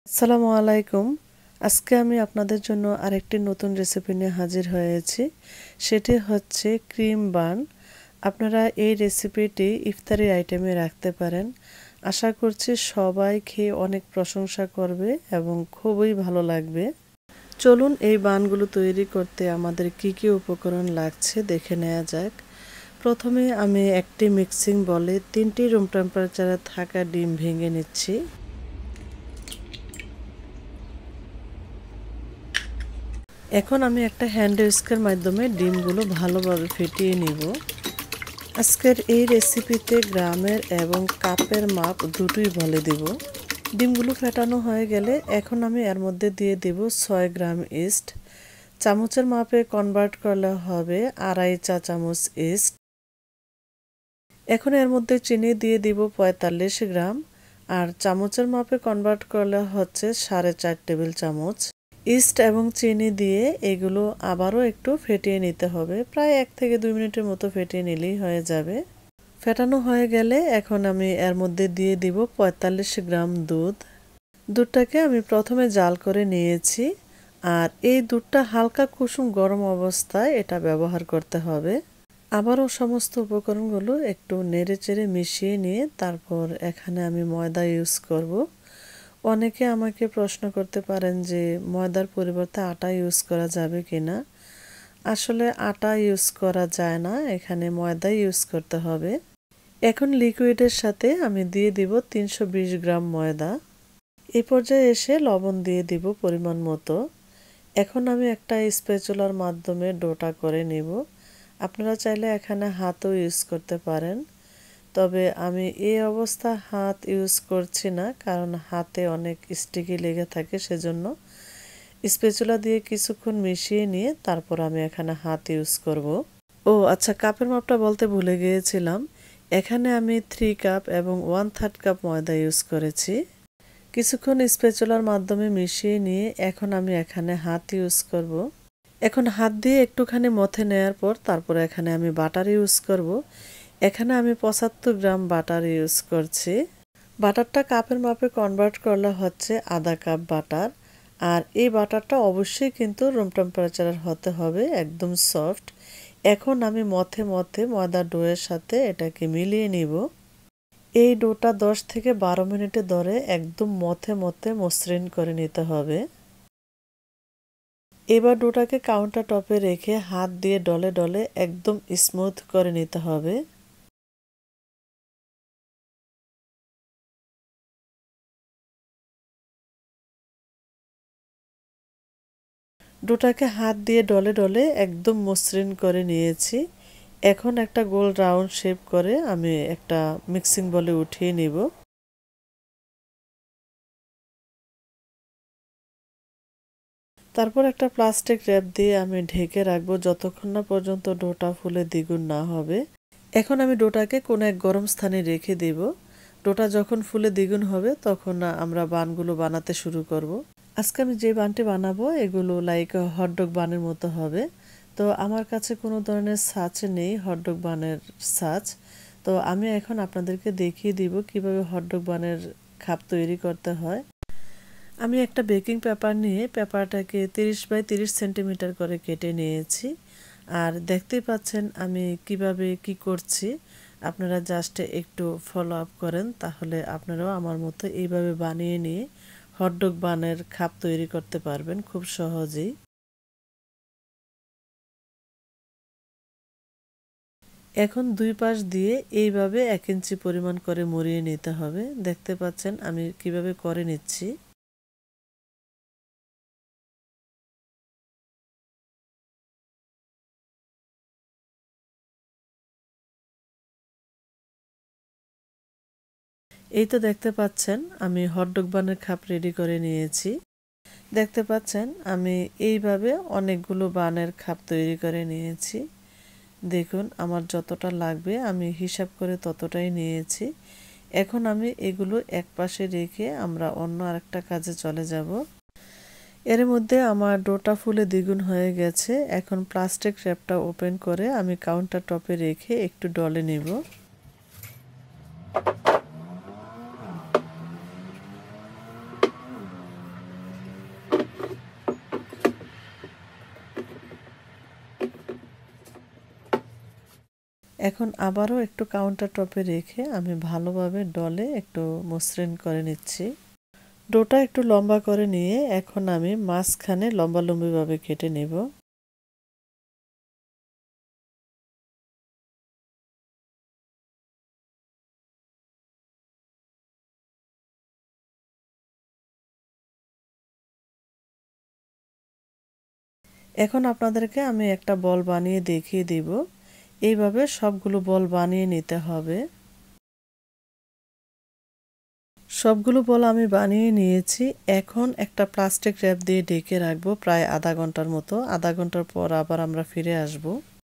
আসসালামু আলাইকুম। আজকে আমি আপনাদের জন্য আরেকটি নতুন রেসিপি নিয়ে হাজির হয়েছি। সেটি হচ্ছে ক্রিম বান। আপনারা এই রেসিপিটি ইফতারি আইটেমে রাখতে পারেন। আশা করছি সবাই খেয়ে অনেক প্রশংসা করবে এবং খুবই ভালো লাগবে। চলুন এই বানগুলো তৈরি করতে আমাদের কি কি উপকরণ লাগছে দেখে নেওয়া যাক। প্রথমে আমি একটি মিক্সিং বলে 3টি রুম টেম্পারেচারে থাকা ডিম ভেঙে নিচ্ছি। এখন আমি একটা হ্যান্ড হুইস্কের মাধ্যমে ডিমগুলো ভালোভাবে ফেটিয়ে নিব। আজকের এই রেসিপিতে গ্রামের এবং কাপের মাপ দুটোই বলে দেব। ডিমগুলো ফেটানো হয়ে গেলে এখন আমি এর মধ্যে দিয়ে দেব 6 গ্রাম ইস্ট। চামচের মাপে কনভার্ট করলে হবে 2.5 চা চামচ ইস্ট। এখন এর মধ্যে চিনি দিয়ে দিব 45 গ্রাম, আর চামচের মাপে কনভার্ট করলে হচ্ছে 4.5 টেবিল চামচ। ইস্ট এবং চিনি দিয়ে এগুলো আবারও একটু ফেটিয়ে নিতে হবে। প্রায় 1 থেকে 2 মিনিটের মতো ফেটিয়ে নিলেই হয়ে যাবে। ফেটানো হয়ে গেলে এখন আমি এর মধ্যে দিয়ে দিব 45 গ্রাম দুধ। দুধটাকে আমি প্রথমে জাল করে নিয়েছি, আর এই দুধটা হালকা কুসুম গরম অবস্থায় এটা ব্যবহার করতে হবে। আবারও সমস্ত উপকরণগুলো একটু নেড়েচেড়ে মিশিয়ে নিয়ে তারপর এখানে আমি ময়দা ইউজ করব। অনেকে আমাকে প্রশ্ন করতে পারেন যে ময়দার পরিবর্তে আটা ইউজ করা যাবে কিনা। আসলে আটা ইউজ করা যায় না, এখানে ময়দা ইউজ করতে হবে। এখন লিকুইডের সাথে আমি দিয়ে দিব 320 গ্রাম ময়দা। এই পর্যায়ে এসে লবণ দিয়ে দিব পরিমাণ মতো। এখন আমি একটা স্প্যাচুলার মাধ্যমে ডোটা করে নিব। আপনারা চাইলে এখানে হাতও ইউজ করতে পারেন, তবে আমি এই অবস্থা হাত ইউজ করছি না, কারণ হাতে অনেক স্টিকি লেগে থাকে, সেজন্য স্প্যাচুলা দিয়ে কিছুক্ষণ মিশিয়ে নিয়ে তারপর আমি এখানে হাত ইউজ করব। ও আচ্ছা, কাপের মাপটা বলতে ভুলে গিয়েছিলাম। এখানে আমি 3 কাপ এবং 1/3 কাপ ময়দা ইউজ করেছি। কিছুক্ষণ স্প্যাচুলার মাধ্যমে মিশিয়ে নিয়ে এখন আমি এখানে হাত ইউজ করব। এখন হাত দিয়ে একটুখানি মথে নেওয়ার পর তারপর এখানে আমি বাটার ইউজ করব। এখানে আমি 75 গ্রাম বাটার ইউজ করছি। বাটারটা কাপের মাপে কনভার্ট করলে হচ্ছে আধা কাপ বাটার। আর এই বাটারটা অবশ্যই কিন্তু রুম টেম্পারেচারের হতে হবে, একদম সফট। এখন আমি মথে মথে ময়দা ডোয়ের সাথে এটাকে মিলিয়ে নিব। এই ডোটা 10 থেকে 12 মিনিটে ধরে একদম মথে মথে মসৃণ করে নিতে হবে। এবার ডোটাকে কাউন্টার টপে রেখে হাত দিয়ে ডলে ডলে একদম স্মুথ করে নিতে হবে। ডোটাকে হাত দিয়ে ডলে ডলে একদম মসৃণ করে নিয়েছি। এখন একটা গোল রাউন্ড শেপ করে আমি একটা মিক্সিং বলে উঠিয়ে নিব। তারপর একটা প্লাস্টিক র্যাপ দিয়ে আমি ঢেকে রাখবো যতক্ষণ না পর্যন্ত ডোটা ফুলে দ্বিগুণ না হবে। এখন আমি ডোটাকে কোনো এক গরম স্থানে রেখে দেব। ডোটা যখন ফুলে দ্বিগুণ হবে তখন আমরা বানগুলো বানাতে শুরু করব। আজকে আমি যে বানটি বানাবো এগুলো লাইক হটডগ বানের মতো হবে। তো আমার কাছে কোনো ধরনের ছাঁচ নেই, হটডগ বানের ছাঁচ। তো আমি এখন আপনাদেরকে দেখিয়ে দিব কিভাবে হটডগ বানের খাপ তৈরি করতে হয়। আমি একটা বেকিং পেপার নিয়ে পেপারটাকে 30 বাই 30 সেন্টিমিটার করে কেটে নিয়েছি। আর দেখতেই পাচ্ছেন আমি কিভাবে কি করছি। আপনারা জাস্ট একটু ফলো আপ করেন, তাহলে আপনারাও আমার মতো এইভাবে বানিয়ে নিয়ে হটডগ বানের খাপ তৈরি করতে পারবেন খুব সহজেই। এখন দুই পাশ দিয়ে এইভাবে 1 ইঞ্চি পরিমাণ করে মুড়িয়ে নিতে হবে। দেখতে পাচ্ছেন আমি কিভাবে করে নিচ্ছি। এই তো দেখতে পাচ্ছেন আমি হটডগ বানের খাপ রেডি করে নিয়েছি। দেখতে পাচ্ছেন আমি এইভাবে অনেকগুলো বানের খাপ তৈরি করে নিয়েছি। দেখুন আমার যতটা লাগবে আমি হিসাব করে ততটাই নিয়েছি। এখন আমি এগুলো এক পাশে রেখে আমরা অন্য আরেকটা কাজে চলে যাব। এর মধ্যে আমার ডোটা ফুলে দ্বিগুণ হয়ে গেছে। এখন প্লাস্টিক র্যাপটা ওপেন করে আমি কাউন্টার টপে রেখে একটু ডলে নেব। এখন আবারও একটু কাউন্টার টপে রেখে আমি ভালোভাবে ডলে একটু মসৃণ করে নিচ্ছি। ডোটা একটু লম্বা করে নিয়ে এখন আমি মাঝখানে লম্বালম্বিভাবে কেটে নেব। এখন আপনাদেরকে আমি একটা বল বানিয়ে দেখিয়ে দিব। এইভাবে সবগুলো বল বানিয়ে নিতে হবে। সবগুলো বল আমি বানিয়ে নিয়েছি। এখন একটা প্লাস্টিক র্যাপ দিয়ে ঢেকে রাখবো প্রায় আধা ঘন্টার মতো। আধা ঘন্টার পর আবার আমরা ফিরে আসব।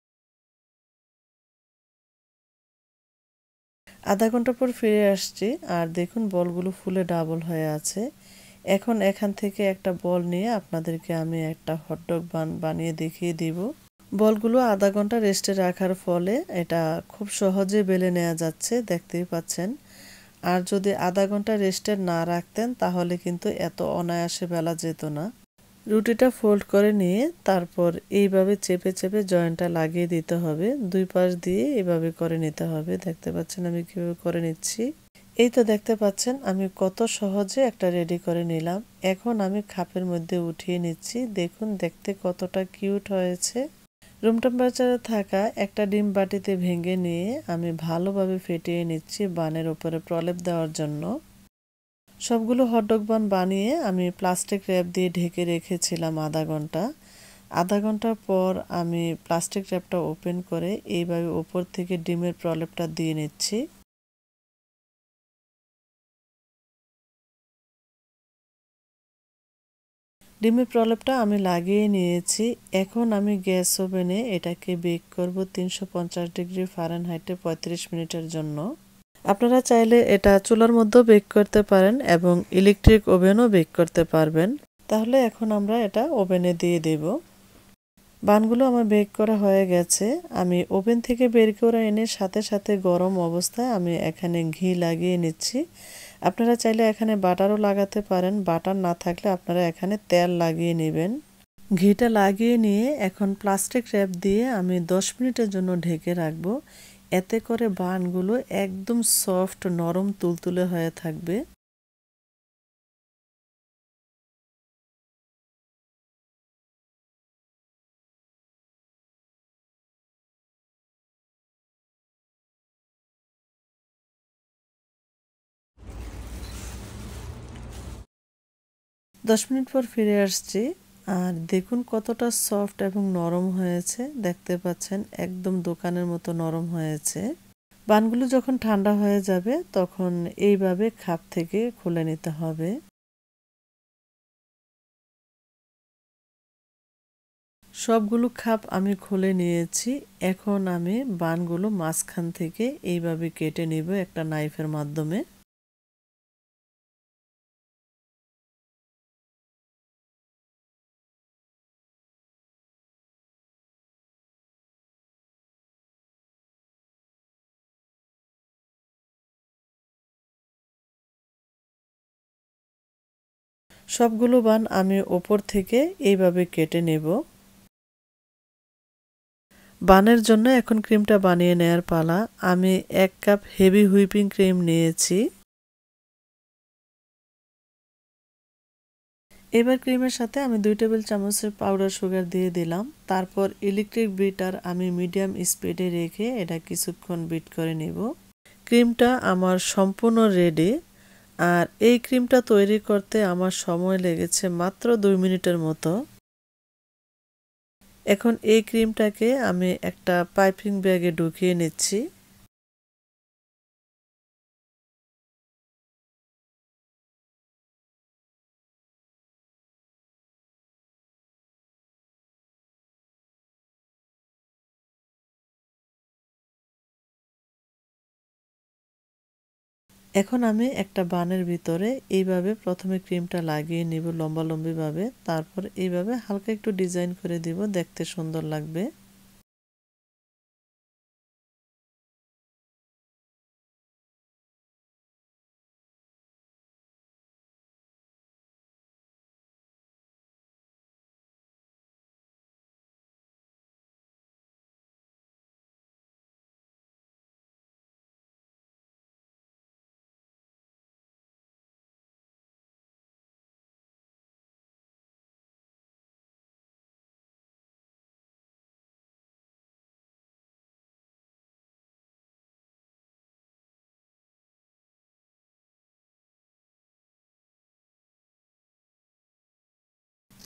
আধা ঘন্টা পর ফিরে আসছি আর দেখুন বলগুলো ফুলে ডাবল হয়ে আছে। এখন এখান থেকে একটা বল নিয়ে আপনাদেরকে আমি একটা হটডগ বানিয়ে দেখিয়ে দিব। বলগুলো আধা ঘন্টা রেস্টে রাখার ফলে এটা খুব সহজে বেলে নেওয়া যাচ্ছে, দেখতেই পাচ্ছেন। আর যদি আধা ঘন্টা রেস্টে না রাখতেন তাহলে কিন্তু এত অনায়াসে বেলা যেত না। রুটিটা ফোল্ড করে নিয়ে তারপর এইভাবে চেপে চেপে জয়েন্টটা লাগিয়ে দিতে হবে। দুই পাশ দিয়ে এইভাবে করে নিতে হবে। দেখতে পাচ্ছেন আমি কিভাবে করে নিচ্ছি। এই তো দেখতে পাচ্ছেন আমি কত সহজে একটা রেডি করে নিলাম। এখন আমি খাপের মধ্যে উঠিয়ে নিচ্ছি। দেখুন দেখতে কতটা কিউট হয়েছে। রুম টেম্পারেচারে থাকা একটা ডিম বাটিতে ভেঙে নিয়ে আমি ভালোভাবে ফেটিয়ে নিচ্ছি বানের উপরে প্রলেপ দেওয়ার জন্য। সবগুলো হটডগ বান বানিয়ে আমি প্লাস্টিক র্যাপ দিয়ে ঢেকে রেখেছিলাম আধা ঘন্টা। আধা ঘন্টার পর আমি প্লাস্টিক র্যাপটা ওপেন করে এইভাবে উপর থেকে ডিমের প্রলেপটা দিয়ে নিচ্ছি। ডিমের প্রলেপটা আমি লাগিয়ে নিয়েছি। এখন আমি গ্যাস ওভেনে এটাকে বেক করব 350 ডিগ্রি ফারেনহাইটে 35 মিনিটের জন্য। আপনারা চাইলে এটা চুলার মধ্যেও বেক করতে পারেন এবং ইলেকট্রিক ওভেনও বেক করতে পারবেন। তাহলে এখন আমরা এটা ওভেনে দিয়ে দেব। বানগুলো আমার বেক করা হয়ে গেছে। আমি ওভেন থেকে বের করে এনে সাথে সাথে গরম অবস্থায় আমি এখানে ঘি লাগিয়ে নিচ্ছি। আপনারা চাইলে এখানে বাটারও লাগাতে পারেন। বাটার না থাকলে আপনারা এখানে তেল লাগিয়ে নেবেন। ঘিটা লাগিয়ে নিয়ে এখন প্লাস্টিক র্যাপ দিয়ে আমি 10 মিনিটের জন্য ঢেকে রাখবো। এতে করে বানগুলো একদম সফট নরম তুলতুলে হয়ে থাকবে। দশ মিনিট পর ফিরে আসছি আর দেখুন কতটা সফট এবং নরম হয়েছে। দেখতে পাচ্ছেন একদম দোকানের মতো নরম হয়েছে। বানগুলো যখন ঠান্ডা হয়ে যাবে তখন এইভাবে খাপ থেকে খুলে নিতে হবে। সবগুলো খাপ আমি খুলে নিয়েছি। এখন আমি বানগুলো মাঝখান থেকে এইভাবে কেটে নিব একটা নাইফের মাধ্যমে। সবগুলো বান আমি ওপর থেকে এইভাবে কেটে নেব। বানের জন্য এখন ক্রিমটা বানিয়ে নেয়ার পালা। আমি 1 কাপ হেভি হুইপিং ক্রিম নিয়েছি। এবার ক্রিমের সাথে আমি 2 টেবিল চামচের পাউডার সুগার দিয়ে দিলাম। তারপর ইলেকট্রিক বিটার আমি মিডিয়াম স্পিডে রেখে এটা কিছুক্ষণ বিট করে নেব। ক্রিমটা আমার সম্পূর্ণ রেডি। আর এই ক্রিমটা তৈরি করতে আমার সময় লেগেছে মাত্র 2 মিনিটের মতো। এখন এই ক্রিমটাকে আমি একটা পাইপিং ব্যাগে ঢুকিয়ে নিচ্ছি। এখন আমি একটা বানের ভিতরে এইভাবে প্রথমে ক্রিমটা লাগিয়ে নিব লম্বালম্বিভাবে। তারপর এইভাবে হালকা একটু ডিজাইন করে দিব, দেখতে সুন্দর লাগবে।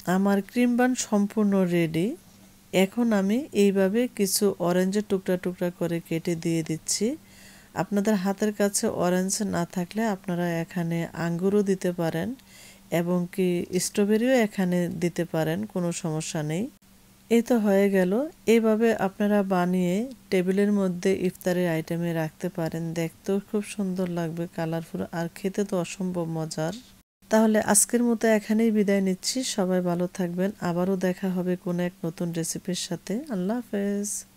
আমার ক্রিম বান সম্পূর্ণ রেডি। এখন আমি এইভাবে কিছু অরেঞ্জের টুকরা টুকরা করে কেটে দিয়ে দিচ্ছি। আপনাদের হাতের কাছে অরেঞ্জ না থাকলে আপনারা এখানে আঙ্গুরও দিতে পারেন এবং কি স্ট্রবেরিও এখানে দিতে পারেন, কোনো সমস্যা নেই। এই তো হয়ে গেল। এইভাবে আপনারা বানিয়ে টেবিলের মধ্যে ইফতারের আইটেমে রাখতে পারেন। দেখতেও খুব সুন্দর লাগবে, কালারফুল, আর খেতে তো অসম্ভব মজার। তাহলে আজকের মতো এখানেই বিদায় নিচ্ছি। সবাই ভালো থাকবেন। আবারও দেখা হবে কোনো এক নতুন রেসিপির সাথে। আল্লাহ হাফেজ।